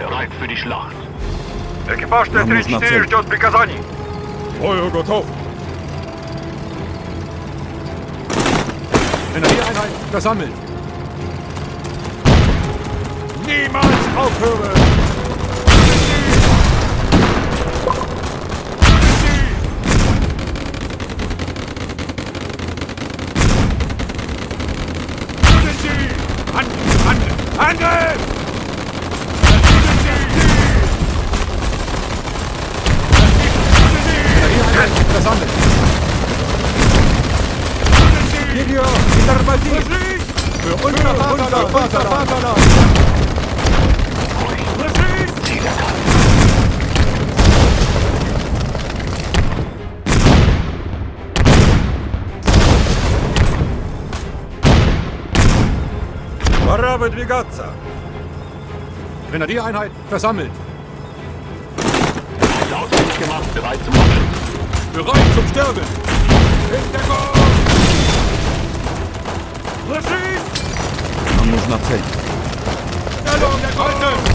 bereit für die Schlacht. Экипаж Т-34 ждет приказаний. Feuer готов. Grenadiereinheit versammelt. Niemals aufhören! Angriff! Versammelt! Video, Intermativ! Für unser Vaterland! Ziel erkannt. Пора выдвигаться! Grenadiereinheit versammelt! Ausfindig gemacht, bereit zum Abschuss. Bereit zum Sterben! In Deckung! Нам нужна цель. Stellung der Kreuze!